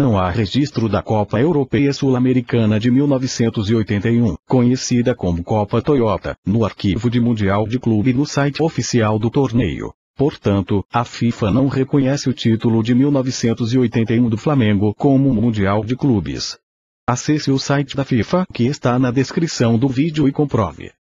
não há registro da Copa Europeia Sul-Americana de 1981, conhecida como Copa Toyota, no arquivo de Mundial de Clube do site oficial do torneio. Portanto, a FIFA não reconhece o título de 1981 do Flamengo como Mundial de Clubes. Acesse o site da FIFA que está na descrição do vídeo e comprove.